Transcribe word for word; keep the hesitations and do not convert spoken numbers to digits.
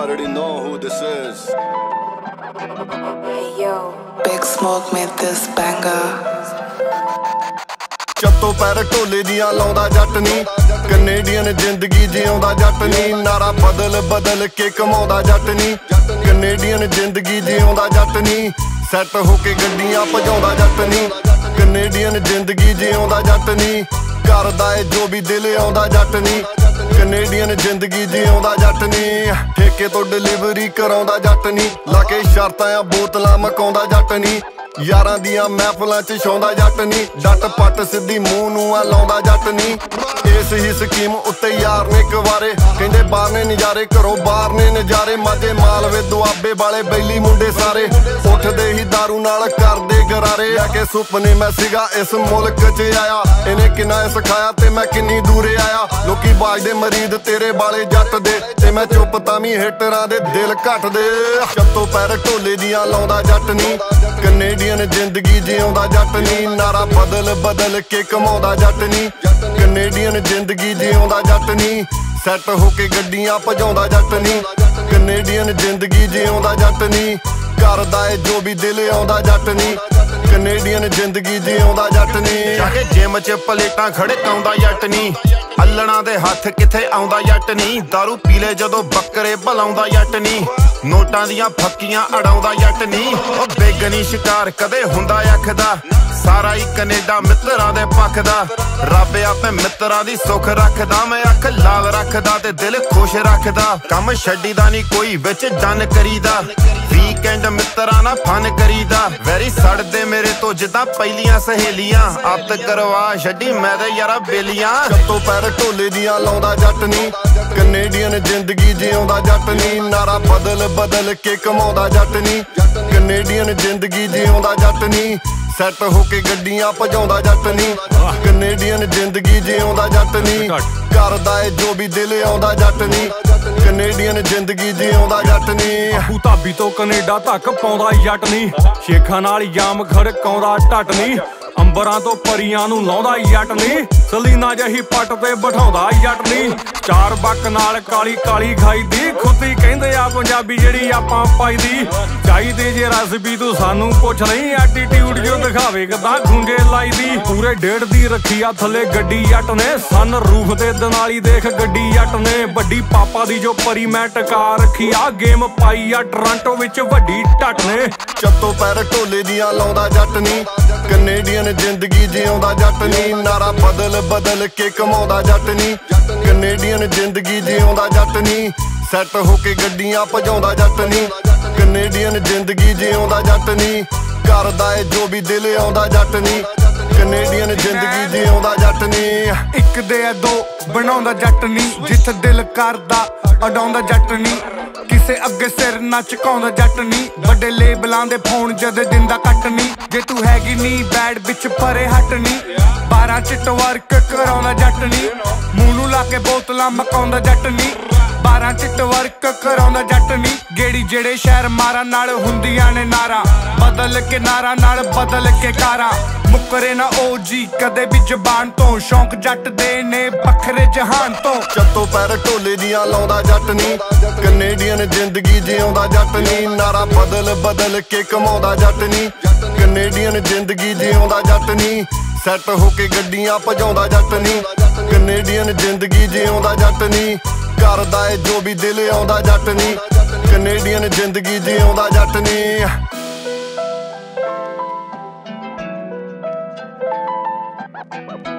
already know who this is. Hey yo, Big Smoke made this banger. ਚੱਤੋ ਪੈਰ ਢੋਲੇ ਦੀਆਂ ਲਾਉਂਦਾ ਜੱਟ ਨੀ, ਕੈਨੇਡੀਅਨ ਜ਼ਿੰਦਗੀ ਜਿਉਂਦਾ ਜੱਟ ਨੀ। ਨਾਰਾ ਬਦਲ ਬਦਲ ਕੇ ਕਮਾਉਂਦਾ ਜੱਟ ਨੀ, ਕੈਨੇਡੀਅਨ ਜ਼ਿੰਦਗੀ ਜਿਉਂਦਾ ਜੱਟ ਨੀ। ਸੈੱਟ ਹੋ ਕੇ ਗੱਡੀਆਂ ਭਜਾਉਂਦਾ ਜੱਟ ਨੀ, ਕੈਨੇਡੀਅਨ ਜ਼ਿੰਦਗੀ ਜਿਉਂਦਾ ਜੱਟ ਨੀ। ਕਰਦਾ ਏ ਜੋ ਵੀ ਦਿਲ ਆਉਂਦਾ ਜੱਟ ਨੀ, ਕੈਨੇਡੀਅਨ ਜ਼ਿੰਦਗੀ ਜਿਉਂਦਾ ਜੱਟ ਨੀ। ਠੇਕੇ ਤੋਂ ਡਿਲੀਵਰੀ ਕਰਾਉਂਦਾ ਜੱਟ ਨੀ, ਲਾ ਕੇ ਸ਼ਰਤਾਂ ਆ ਬੋਤਲਾਂ ਮਕਾਉਂਦਾ ਜੱਟ ਨੀ। ਯਾਰਾਂ ਦੀਆਂ ਮਹਿਫਲਾਂ ਚ ਛਾਉਂਦਾ ਜੱਟ ਨੀ, ਡੱਟ ਪੱਟ ਸਿੱਧੀ ਮੂੰਹ ਨੂੰ ਆ ਲਾਉਂਦਾ ਜੱਟ ਨੀ। ਇਸ ਹੀ ਸਕੀਮ ਉੱਤੇ ਯਾਰ ਨੇ ਕਵਾਰੇ, ਕਹਿੰਦੇ ਬਾਹਰ ਨੇ ਨਜ਼ਾਰੇ ਘਰੋਂ ਬਾਹਰ ਨੇ ਨਜ਼ਾਰੇ। ਮਾਝੇ ਮਾਲਵੇ ਦੁਆਬੇ ਵਾਲੇ ਬੈਲੀ ਮੁੰਡੇ ਸਾਰੇ, ਉੱਠਦੇ ਹੀ ਦਾਰੂ ਨਾਲ ਕਰਦੇ ਗਰਾਰੇ। ਆ ਕੇ ਸੁਪਨੇ ਮੈਂ ਸੀਗਾ ਇਸ ਮੁਲਕ ਚ ਆਇਆ, ਇਹਨੇ ਕਿੰਨਾ ਸਿਖਾਇਆ ਤੇ ਮੈਂ ਕਿੰਨੀ ਦੂਰੇ ਆਇਆ। ਲੋਕੀ ਬਾਜਦੇ ਮਰੀਦ ਤੇਰੇ ਵਾਲੇ ਜੱਟ ਦੇ, ਤੇ ਮੈਂ ਚੁੱਪ ਤਾਂ ਵੀ ਹਿੱਟਰਾਂ ਦੇ ਦਿਲ ਘਟਦੇ। ਚੱਤੋ ਪੈਰ ਢੋਲੇ ਦੀਆਂ ਲਾਉਂਦਾ ਜੱਟ ਨੀ, ਕੈਨੇਡੀਅਨ ਜ਼ਿੰਦਗੀ ਜਿਉਂਦਾ ਜੱਟ ਨੀ। ਨਾਰਾ ਬਦਲ ਬਦਲ ਕੇ ਕਮਾਉਂਦਾ ਜੱਟ ਨੀ, ਕੈਨੇਡੀਅਨ ਜ਼ਿੰਦਗੀ ਜਿਉਂਦਾ ਜੱਟ ਨੀ। ਸੈੱਟ ਹੋ ਕੇ ਗੱਡੀਆਂ ਭਜਾਉਂਦਾ ਜੱਟ ਨੀ, ਕੈਨੇਡੀਅਨ ਜ਼ਿੰਦਗੀ ਜਿਉਂਦਾ ਜੱਟ ਨੀ। ਕਰਦਾ ਏ ਜੋ ਵੀ ਦਿਲ ਆਉਂਦਾ ਜੱਟ ਨੀ, ਕੈਨੇਡੀਅਨ ਜ਼ਿੰਦਗੀ ਜਿਉਂਦਾ ਜੱਟ ਨੀ। ਜਾ ਕੇ ਜਿਮ ਚ ਪਲੇਟਾਂ ਖੜਕਾਉਂਦਾ ਜੱਟ ਨੀ, ਅੱਲਣਾ ਦੇ ਹੱਥ ਕਿੱਥੇ ਆਉਂਦਾ ਜੱਟ ਨੀ। ਦਾਰੂ ਪੀਲੇ ਜਦੋਂ ਬੱਕਰੇ ਭਲਾਉਂਦਾ ਜੱਟ ਨੀ, ਨੋਟਾਂ ਦੀਆਂ ਫੱਕੀਆਂ ਅੜਾਉਂਦਾ ਜੱਟ ਨੀ। ਉਹ ਬੇਗਨੀ ਸ਼ਿਕਾਰ ਕਦੇ ਹੁੰਦਾ ਅੱਖ ਦਾ, ਸਾਰਾ ਹੀ ਕੈਨੇਡਾ ਮਿੱਤਰਾਂ ਦੇ ਪੱਖ ਦਾ। ਰੱਬ ਆਪੇ ਮਿੱਤਰਾਂ ਦੀ ਸੁੱਖ ਰੱਖਦਾ, ਮੈਂ ਅੱਖ ਲਾਲ ਰੱਖਦਾ ਤੇ ਦਿਲ ਖੁਸ਼ ਰੱਖਦਾ। ਕੰਮ ਛੱਡੀਦਾ ਨੀ ਕੋਈ ਵਿੱਚ ਡਨ ਕਰੀਦਾ, ਵੀਕਐਂਡ ਮਿੱਤਰਾਂ ਨਾਲ ਫਨ ਕਰੀਦਾ। ਵੈਰੀ ਸੜਦੇ ਮੇਰੇ ਤੋਂ ਜਿੱਦਾਂ ਪਹਿਲੀਆਂ ਸਹੇਲੀਆਂ, ਅੱਤ ਕਰਵਾ ਛੱਡੀ ਮੈਂ ਤੇ ਯਾਰਾ ਬੇਲੀਆਂ। ਚੱਤੋ ਪੈਰ ਢੋਲੇ ਦੀਆਂ ਲਾਉਂਦਾ ਜੱਟ ਨੀ, ਕੈਨੇਡੀਅਨ ਜ਼ਿੰਦਗੀ ਜਿਉਂਦਾ ਜੱਟ ਨੀ। ਨਾਰਾ ਬਦਲ ਬਦਲ ਕੇ ਕਮਾਉਂਦਾ ਜੱਟ ਨੀ, ਕੈਨੇਡੀਅਨ ਜ਼ਿੰਦਗੀ ਜਿਉਂਦਾ ਜੱਟ ਨੀ। ਸੈੱਟ ਹੋ ਕੇ ਗੱਡੀਆਂ ਭਜਾਉਂਦਾ ਜੱਟ ਨੀ, ਕੈਨੇਡੀਅਨ ਜ਼ਿੰਦਗੀ ਜਿਉਂਦਾ ਜੱਟ ਨੀ। ਕਰਦਾ ਏ ਜੋ ਵੀ ਦਿਲ ਆਉਂਦਾ ਜੱਟ ਨੀ, ਕੈਨੇਡੀਅਨ ਜ਼ਿੰਦਗੀ ਜਿਉਂਦਾ ਜੱਟ ਨੀ। ਆਪੂ ਧਾਬੀ ਤੋਂ ਕੈਨੇਡਾ ਤੱਕ ਪਾਉਂਦਾ ਜੱਟ ਨੀ, ਸ਼ੇਖਾਂ ਨਾਲ ਜਾਮ ਖੜਕਾਉਂਦਾ ਢੱਟ ਨੀ। ਅੰਬਰਾਂ ਤੋਂ ਪਰੀਆਂ ਨੂੰ ਲਾਉਂਦਾ ਜੱਟ ਨੀ, ਸਲੀਨਾ ਜਹੀ ਪੱਟ ਤੇ ਬਿਠਾਉਂਦਾ ਜੱਟ ਨੀ। ਚਾਰ ਬੱਕ ਨਾਲ ਕਾਲੀ ਕਾਲੀ ਖਾਈ ਦੀ, ਖੁੱਤੀ ਕਹਿੰਦੇ ਆ ਪੰਜਾਬੀ ਜਿਹੜੀ ਆਪਾਂ ਪਾਈ ਦੀ। ਚਾਹੀਦੇ ਜੇ ਰੈਸਪੀ ਤੂੰ ਸਾਨੂੰ ਪੁੱਛ ਨਹੀਂ, ਐਟੀਟਿਊਡ ਜੋ ਦਿਖਾਵੇ ਕਿਦਾਂ ਖੁੰਝੇ ਲਾਈ ਦੀ। ਪੂਰੇ ਡੇਢ ਦੀ ਰੱਖੀ ਆ ਥੱਲੇ ਗੱਡੀ ਜੱਟ ਨੇ, ਸਨ ਰੂਫ ਤੇ ਦਨਾਲੀ ਦੇਖ ਗੱਡੀ ਜੱਟ ਨੇ। ਵੱਡੀ ਪਾਪਾ ਦੀ ਜੋ ਪਰੀ ਮੈਂ ਟਕਾ ਰੱਖੀ ਆ, ਗੇਮ ਪਾਈ ਆ ਟੋਰਾਂਟੋ ਵਿੱਚ ਵੱਡੀ ਢੱਟ ਨੇ। ਚੱਤੋ ਪੈਰ ਢੋਲੇ ਦੀਆਂ ਲਾਉਂਦਾ ਜੱਟ ਨੀ, ਕੈਨੇਡੀਅਨ ਜ਼ਿੰਦਗੀ ਜਿਉਂਦਾ ਜੱਟ ਨੀ। ਨਾਰਾ ਬਦਲ ਬਦਲ ਕੇ ਕਮਾਉਂਦਾ ਜੱਟ ਨੀ, ਕੈਨੇਡੀਅਨ ਜ਼ਿੰਦਗੀ ਜਿਉਂਦਾ ਜੱਟ ਨੀ। ਸੈੱਟ ਹੋ ਕੇ ਗੱਡੀਆਂ ਭਜਾਉਂਦਾ ਜੱਟ ਨੀ, ਕੈਨੇਡੀਅਨ ਜ਼ਿੰਦਗੀ ਜਿਉਂਦਾ ਜੱਟ ਨੀ। ਕਰਦਾ ਏ ਜੋ ਵੀ ਦਿਲ ਆਉਂਦਾ ਜੱਟ ਨੀ, ਕੈਨੇਡੀਅਨ ਜ਼ਿੰਦਗੀ ਜਿਉਂਦਾ ਜੱਟ ਨੀ। ਇੱਕ ਦੇ ਦੋ ਬਣਾਉਂਦਾ ਜੱਟ ਨੀ, ਜਿੱਥੇ ਦਿਲ ਕਰਦਾ ਅਡਾਉਂਦਾ ਜੱਟ ਨੀ। ਕਿਸੇ ਅੱਗੇ ਸਿਰ ਨਾ ਝੁਕਾਉਂਦਾ ਜੱਟ ਨੀ, ਵੱਡੇ ਲੇਬਲਾਂ ਦੇ ਫੋਨ ਜਦ ਦਿੰਦਾ ਕੱਟ ਨੀ। ਜੇ ਤੂੰ ਹੈਗੀ ਨੀ ਬੈਡ ਵਿੱਚ ਪਰੇ ਹਟ ਨੀ, ਬਾਰਾਂ ਚਿੱਟ ਵਰਕ ਕਰਾਉਂਦਾ ਜੱਟ ਨੀ। ਮੂੰਹ ਨੂੰ ਲਾ ਕੇ ਬੋਤਲਾਂ ਮਕਾਉਂਦਾ ਜੱਟ ਨੀ, ਬਾਰਾਂ ਚਿੱਟ ਵਰਕ ਕਰਾਉਂਦਾ ਜੱਟ ਨੀ। ਗੇੜੀ ਜਿਹੜੇ ਸ਼ਹਿਰ ਮਾਰਾਂ ਨਾਲ ਹੁੰਦੀਆਂ ਨੇ ਨਾਰਾ, ਬਦਲ ਕੇ ਨਾਰਾ ਨਾਲ ਬਦਲ ਕੇ ਕਾਰਾਂ। ਮੁੱਕਰੇ ਨਾ ਓ ਜੀ ਕਦੇ ਵੀ ਜ਼ਬਾਨ ਤੋਂ, ਸ਼ੌਂਕ ਜੱਟ ਦੇ ਨੇ ਵੱਖਰੇ ਜਹਾਨ ਤੋਂ। ਚੱਤੋ ਪੈਰ ਢੋਲੇ ਦੀਆਂ ਲਾਉਂਦਾ ਜੱਟ ਨੀ, ਕੈਨੇਡੀਅਨ ਜ਼ਿੰਦਗੀ ਜਿਉਂਦਾ ਜੱਟ ਨੀ। ਨਾਰਾ ਬਦਲ ਬਦਲ ਕੇ ਕਮਾਉਂਦਾ ਜੱਟ ਨੀ, ਕੈਨੇਡੀਅਨ ਜ਼ਿੰਦਗੀ ਜਿਉਂਦਾ ਜੱਟ ਨੀ। ਸੈੱਟ ਹੋ ਕੇ ਗੱਡੀਆਂ ਭਜਾਉਂਦਾ ਜੱਟ ਨੀ, ਕੈਨੇਡੀਅਨ ਜ਼ਿੰਦਗੀ ਜਿਉਂਦਾ ਜੱਟ ਨੀ। ਕਰਦਾ ਏ ਜੋ ਵੀ ਦਿਲ ਆਉਂਦਾ ਜੱਟ ਨੀ, ਕੈਨੇਡੀਅਨ ਜ਼ਿੰਦਗੀ ਜਿਉਂਦਾ ਜੱਟ ਨੀ। Thank you.